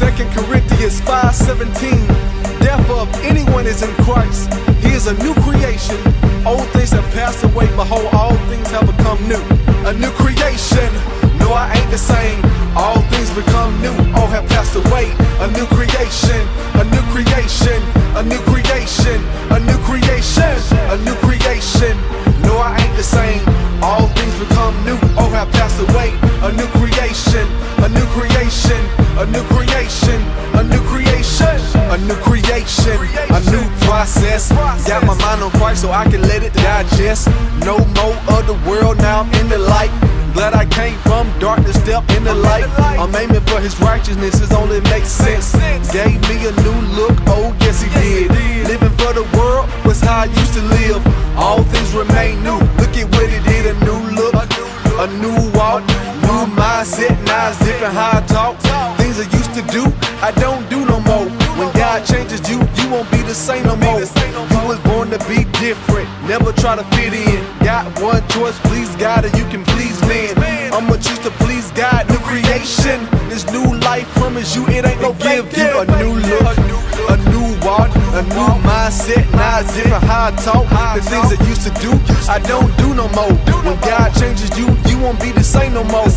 2 Corinthians 5:17. Therefore, if anyone is in Christ, he is a new creation. Old things have passed away, behold, all things have become new. A new creation. No, I ain't the same. All things become new, all have passed away. A new creation, a new creation, a new creation, a new creation, a new creation. No, I ain't the same. All things become new, all have passed away. A new creation, a new creation, a new creation, a new creation, a new creation, a new process. Got my mind on Christ so I can let it digest. No more of the world, now I'm in the light. Glad I came from darkness, step in the light. I'm aiming for his righteousness, it only makes sense. Gave me a new look, oh yes he did. Living for the world was how I used to live. All things remain new, look at what he did. A new look, a new walk, new mindset. Now it's different how I talk. Things I used to do, I don't do no more. When God changes you, you won't be the same no more. You was born to be different, never try to fit in. Got one choice, please God, and you can please man. I'ma choose to please God, new creation. This new life promise you, it ain't no give you a new look, a new walk, a new mindset. Now it's different how I talk. The things I used to do, I don't do no more. When God changes you, you won't be the same no more.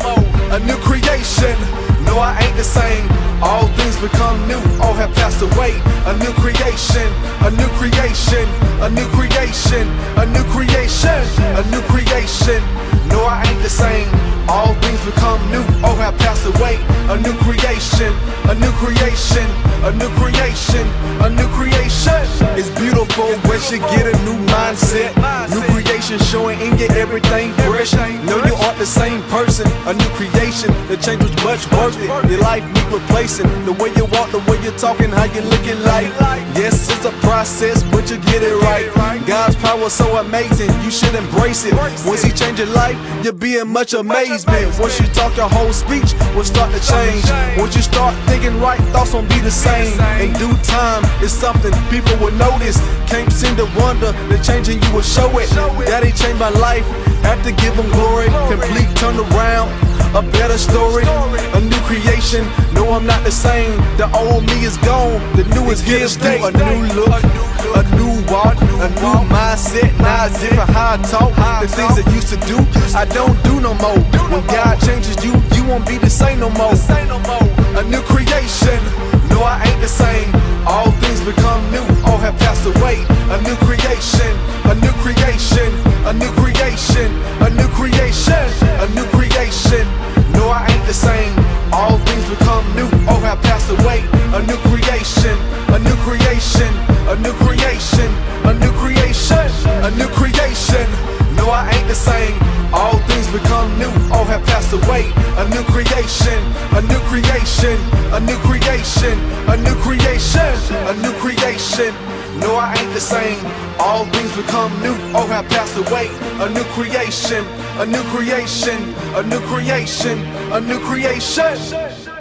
A new creation. No, I ain't the same. All things become new, all have passed away. A new creation, a new creation, a new creation, a new creation, a new creation. No, I ain't the same. All things become new, all have passed away. A new creation, a new creation, a new creation, a new creation. It's beautiful when you get a new mindset. New creation showing in you everything fresh. No, you aren't the same person. A new creation, the change was much worth it. Your life need replacing. The way you walk, the way you're talking, how you looking like. Yes, it's a process, but you get it right. God's power so amazing, you should embrace it. Once he change your life, you'll be in much amazement. Once you talk, your whole speech will start to change. Once you start thinking right, thoughts won't be the same. In due time, it's something people will notice. Can't seem to wonder, the changing you will show it. Daddy changed my life, have to give him glory. Complete turnaround, a better story, a new creation. No, I'm not the same. The old me is gone, the new is here to stay. A new look, a new walk, a new mindset. Now it's different how I talk. The things I used to do, I don't do no more. When God changes you, you won't be the same no more. A new creation. No, I ain't the same. All things become new, all have passed away. A new creation, a new creation, a new creation, a new creation, a new creation. No, I ain't the same. All things become new, all have passed away. A new creation, a new creation, a new creation, a new creation, a new creation. No, I ain't the same. All things become new, all have passed away. A new creation, a new creation, a new creation, a new creation, a new creation. No, I ain't the same. All things become new, all have passed away. A new creation, a new creation, a new creation, a new creation.